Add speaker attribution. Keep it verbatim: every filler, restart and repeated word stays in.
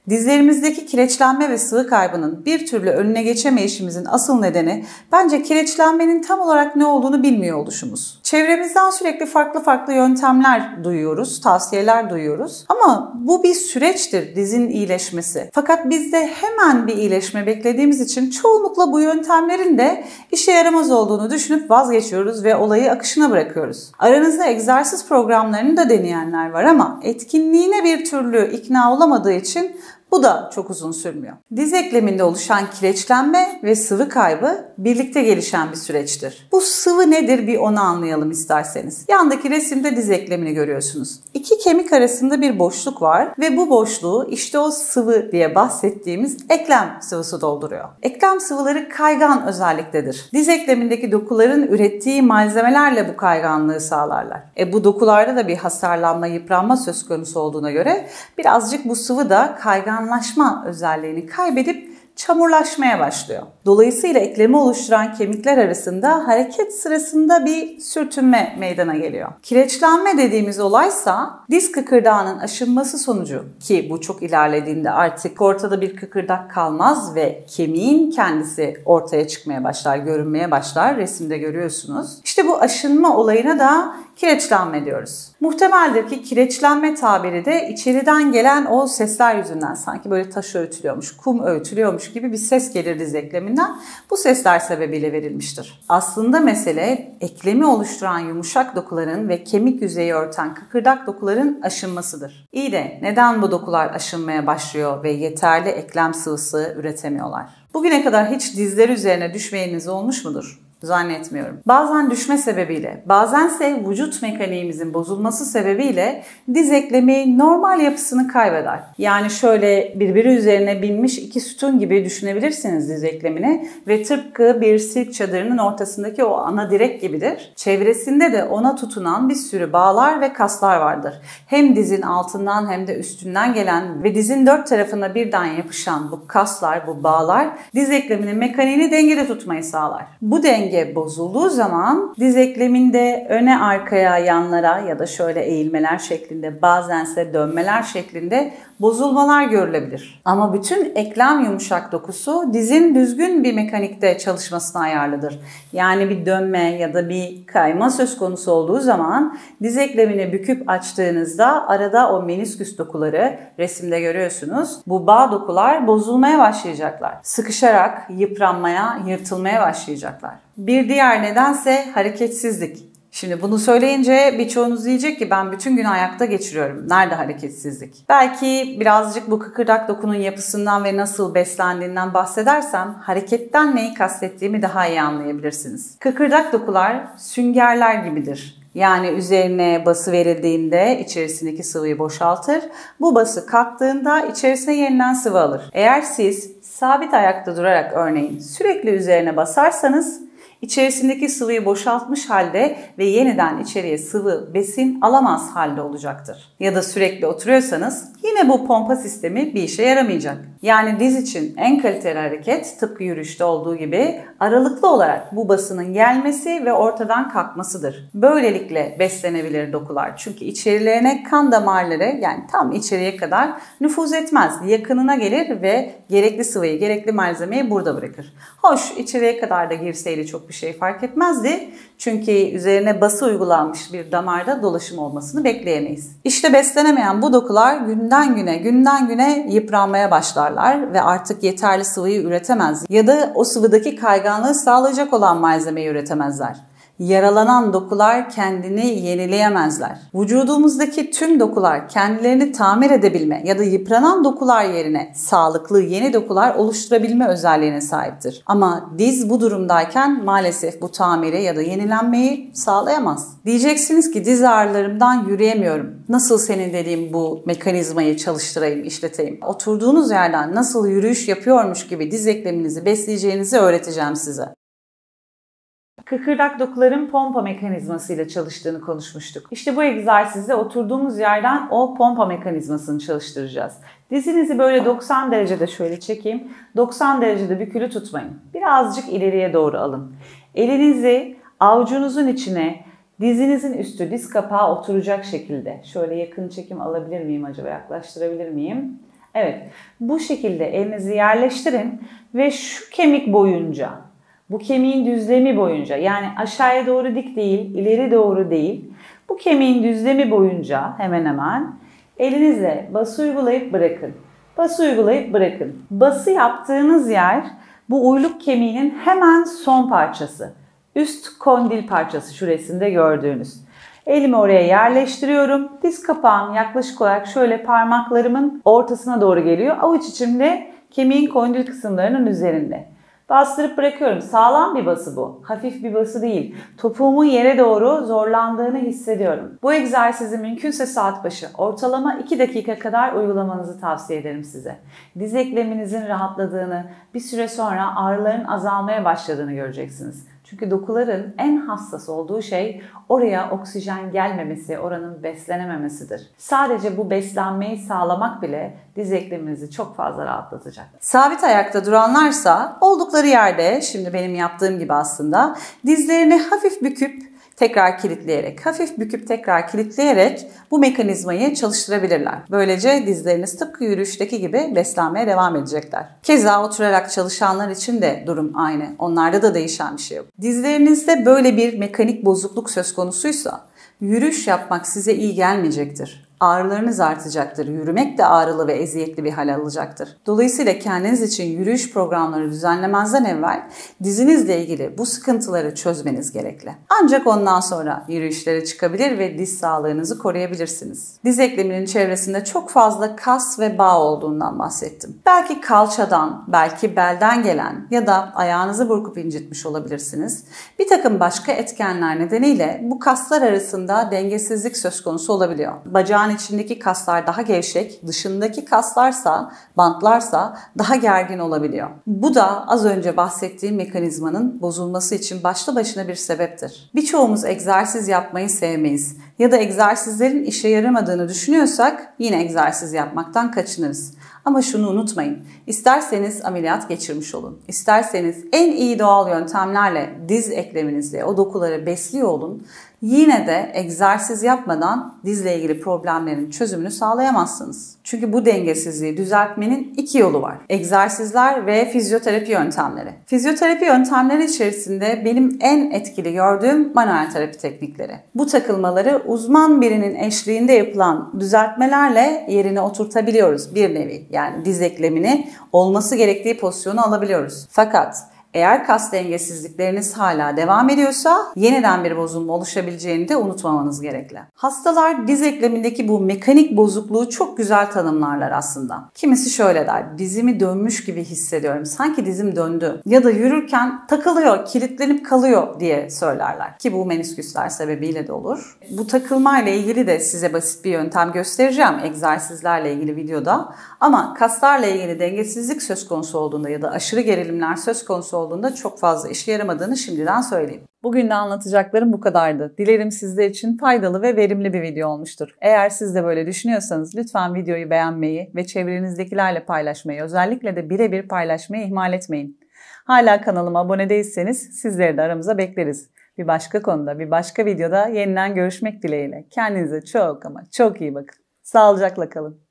Speaker 1: Dizlerimizdeki kireçlenme ve sıvı kaybının bir türlü önüne geçemeyişimizin asıl nedeni bence kireçlenmenin tam olarak ne olduğunu bilmiyor oluşumuz. Çevremizden sürekli farklı farklı yöntemler duyuyoruz, tavsiyeler duyuyoruz. Ama bu bir süreçtir, dizin iyileşmesi. Fakat biz de hemen bir iyileşme beklediğimiz için çoğunlukla bu yöntemlerin de işe yaramaz olduğunu düşünüp vazgeçiyoruz ve olayı akışına bırakıyoruz. Aranızda egzersiz programlarını da deneyenler var ama etkinliğine bir türlü ikna olamadığı için bu da çok uzun sürmüyor. Diz ekleminde oluşan kireçlenme ve sıvı kaybı birlikte gelişen bir süreçtir. Bu sıvı nedir bir onu anlayalım isterseniz. Yandaki resimde diz eklemini görüyorsunuz. İki kemik arasında bir boşluk var ve bu boşluğu işte o sıvı diye bahsettiğimiz eklem sıvısı dolduruyor. Eklem sıvıları kaygan özelliktedir. Diz eklemindeki dokuların ürettiği malzemelerle bu kayganlığı sağlarlar. E bu dokularda da bir hasarlanma, yıpranma söz konusu olduğuna göre birazcık bu sıvı da kaygan Kayganlaşma özelliğini kaybedip çamurlaşmaya başlıyor. Dolayısıyla eklemi oluşturan kemikler arasında hareket sırasında bir sürtünme meydana geliyor. Kireçlenme dediğimiz olaysa diz kıkırdağının aşınması sonucu, ki bu çok ilerlediğinde artık ortada bir kıkırdak kalmaz ve kemiğin kendisi ortaya çıkmaya başlar, görünmeye başlar. Resimde görüyorsunuz. İşte bu aşınma olayına da kireçlenme diyoruz. Muhtemeldir ki kireçlenme tabiri de içeriden gelen o sesler yüzünden, sanki böyle taş öğütülüyormuş, kum öğütülüyormuş gibi bir ses gelir diz ekleminden. Bu sesler sebebiyle verilmiştir. Aslında mesele eklemi oluşturan yumuşak dokuların ve kemik yüzeyi örten kıkırdak dokuların aşınmasıdır. İyi de neden bu dokular aşınmaya başlıyor ve yeterli eklem sıvısı üretemiyorlar? Bugüne kadar hiç dizleri üzerine düşmeyeniz olmuş mudur? Zannetmiyorum. Bazen düşme sebebiyle, bazense vücut mekaniğimizin bozulması sebebiyle diz eklemi normal yapısını kaybeder. Yani şöyle birbiri üzerine binmiş iki sütun gibi düşünebilirsiniz diz eklemini ve tıpkı bir sirk çadırının ortasındaki o ana direk gibidir. Çevresinde de ona tutunan bir sürü bağlar ve kaslar vardır. Hem dizin altından hem de üstünden gelen ve dizin dört tarafına birden yapışan bu kaslar, bu bağlar diz ekleminin mekaniğini dengede tutmayı sağlar. Bu denge bozulduğu zaman diz ekleminde öne arkaya, yanlara ya da şöyle eğilmeler şeklinde, bazense dönmeler şeklinde bozulmalar görülebilir. Ama bütün eklem yumuşak dokusu dizin düzgün bir mekanikte çalışmasına ayarlıdır. Yani bir dönme ya da bir kayma söz konusu olduğu zaman diz eklemini büküp açtığınızda arada o menisküs dokuları, resimde görüyorsunuz, bu bağ dokular bozulmaya başlayacaklar. Sıkışarak yıpranmaya, yırtılmaya başlayacaklar. Bir diğer nedense hareketsizlik. Şimdi bunu söyleyince birçoğunuz diyecek ki ben bütün gün ayakta geçiriyorum. Nerede hareketsizlik? Belki birazcık bu kıkırdak dokunun yapısından ve nasıl beslendiğinden bahsedersem hareketten neyi kastettiğimi daha iyi anlayabilirsiniz. Kıkırdak dokular süngerler gibidir. Yani üzerine bası verildiğinde içerisindeki sıvıyı boşaltır. Bu bası kalktığında içerisine yeniden sıvı alır. Eğer siz sabit ayakta durarak örneğin sürekli üzerine basarsanız İçerisindeki sıvıyı boşaltmış halde ve yeniden içeriye sıvı, besin alamaz halde olacaktır. Ya da sürekli oturuyorsanız yine bu pompa sistemi bir işe yaramayacak. Yani diz için en kaliteli hareket tıpkı yürüyüşte olduğu gibi aralıklı olarak bu basının gelmesi ve ortadan kalkmasıdır. Böylelikle beslenebilir dokular. Çünkü içerilerine kan damarları, yani tam içeriye kadar nüfuz etmez. Yakınına gelir ve gerekli sıvıyı, gerekli malzemeyi burada bırakır. Hoş, içeriye kadar da girseydi çok bir şey fark etmezdi. Çünkü üzerine bası uygulanmış bir damarda dolaşım olmasını bekleyemeyiz. İşte beslenemeyen bu dokular günden güne, günden güne yıpranmaya başlarlar ve artık yeterli sıvıyı üretemez ya da o sıvıdaki kayganlığı sağlayacak olan malzemeyi üretemezler. Yaralanan dokular kendini yenileyemezler. Vücudumuzdaki tüm dokular kendilerini tamir edebilme ya da yıpranan dokular yerine sağlıklı yeni dokular oluşturabilme özelliğine sahiptir. Ama diz bu durumdayken maalesef bu tamiri ya da yenilenmeyi sağlayamaz. Diyeceksiniz ki diz ağrılarımdan yürüyemiyorum. Nasıl senin dediğim bu mekanizmayı çalıştırayım, işleteyim? Oturduğunuz yerden nasıl yürüyüş yapıyormuş gibi diz ekleminizi besleyeceğinizi öğreteceğim size. Kıkırdak dokuların pompa mekanizmasıyla çalıştığını konuşmuştuk. İşte bu egzersizde oturduğumuz yerden o pompa mekanizmasını çalıştıracağız. Dizinizi böyle doksan derecede şöyle çekeyim. doksan derecede bükülü tutmayın. Birazcık ileriye doğru alın. Elinizi avucunuzun içine, dizinizin üstü, diz kapağı oturacak şekilde. Şöyle yakın çekim alabilir miyim acaba? Yaklaştırabilir miyim? Evet, bu şekilde elinizi yerleştirin ve şu kemik boyunca, bu kemiğin düzlemi boyunca, yani aşağıya doğru dik değil, ileri doğru değil, bu kemiğin düzlemi boyunca hemen hemen elinizle bası uygulayıp bırakın. Bası uygulayıp bırakın. Bası yaptığınız yer bu uyluk kemiğinin hemen son parçası. Üst kondil parçası, şu resimde gördüğünüz. Elimi oraya yerleştiriyorum. Diz kapağım yaklaşık olarak şöyle parmaklarımın ortasına doğru geliyor. Avuç içimde kemiğin kondil kısımlarının üzerinde. Bastırıp bırakıyorum. Sağlam bir bası bu. Hafif bir bası değil. Topuğumun yere doğru zorlandığını hissediyorum. Bu egzersizi mümkünse saat başı ortalama iki dakika kadar uygulamanızı tavsiye ederim size. Diz ekleminizin rahatladığını, bir süre sonra ağrıların azalmaya başladığını göreceksiniz. Çünkü dokuların en hassas olduğu şey oraya oksijen gelmemesi, oranın beslenememesidir. Sadece bu beslenmeyi sağlamak bile diz ekleminizi çok fazla rahatlatacak. Sabit ayakta duranlarsa oldukları yerde, şimdi benim yaptığım gibi aslında, dizlerini hafif büküp tekrar kilitleyerek, hafif büküp tekrar kilitleyerek bu mekanizmayı çalıştırabilirler. Böylece dizleriniz tıpkı yürüyüşteki gibi beslenmeye devam edecekler. Keza oturarak çalışanlar için de durum aynı. Onlarda da değişen bir şey yok. Dizlerinizde böyle bir mekanik bozukluk söz konusuysa yürüyüş yapmak size iyi gelmeyecektir. Ağrılarınız artacaktır. Yürümek de ağrılı ve eziyetli bir hal alacaktır. Dolayısıyla kendiniz için yürüyüş programları düzenlemezden evvel dizinizle ilgili bu sıkıntıları çözmeniz gerekli. Ancak ondan sonra yürüyüşlere çıkabilir ve diz sağlığınızı koruyabilirsiniz. Diz ekleminin çevresinde çok fazla kas ve bağ olduğundan bahsettim. Belki kalçadan, belki belden gelen ya da ayağınızı burkup incitmiş olabilirsiniz. Bir takım başka etkenler nedeniyle bu kaslar arasında dengesizlik söz konusu olabiliyor. Bacağın içindeki kaslar daha gevşek, dışındaki kaslarsa, bantlarsa daha gergin olabiliyor. Bu da az önce bahsettiğim mekanizmanın bozulması için başlı başına bir sebeptir. Birçoğumuz egzersiz yapmayı sevmeyiz ya da egzersizlerin işe yaramadığını düşünüyorsak yine egzersiz yapmaktan kaçınırız. Ama şunu unutmayın, isterseniz ameliyat geçirmiş olun, isterseniz en iyi doğal yöntemlerle diz ekleminizle o dokuları besliyor olun, yine de egzersiz yapmadan dizle ilgili problemlerin çözümünü sağlayamazsınız. Çünkü bu dengesizliği düzeltmenin iki yolu var. Egzersizler ve fizyoterapi yöntemleri. Fizyoterapi yöntemleri içerisinde benim en etkili gördüğüm manuel terapi teknikleri. Bu takılmaları uzman birinin eşliğinde yapılan düzeltmelerle yerine oturtabiliyoruz bir nevi. Yani diz eklemini olması gerektiği pozisyonu alabiliyoruz. Fakat eğer kas dengesizlikleriniz hala devam ediyorsa yeniden bir bozulma oluşabileceğini de unutmamanız gerekli. Hastalar diz eklemindeki bu mekanik bozukluğu çok güzel tanımlarlar aslında. Kimisi şöyle der, dizimi dönmüş gibi hissediyorum, sanki dizim döndü ya da yürürken takılıyor, kilitlenip kalıyor diye söylerler. Ki bu menisküsler sebebiyle de olur. Bu takılmayla ilgili de size basit bir yöntem göstereceğim egzersizlerle ilgili videoda. Ama kaslarla ilgili dengesizlik söz konusu olduğunda ya da aşırı gerilimler söz konusu olduğunda çok fazla işe yaramadığını şimdiden söyleyeyim. Bugün de anlatacaklarım bu kadardı. Dilerim sizler için faydalı ve verimli bir video olmuştur. Eğer siz de böyle düşünüyorsanız lütfen videoyu beğenmeyi ve çevrenizdekilerle paylaşmayı, özellikle de birebir paylaşmayı ihmal etmeyin. Hala kanalıma abone değilseniz sizleri de aramıza bekleriz. Bir başka konuda, bir başka videoda yeniden görüşmek dileğiyle. Kendinize çok ama çok iyi bakın. Sağlıcakla kalın.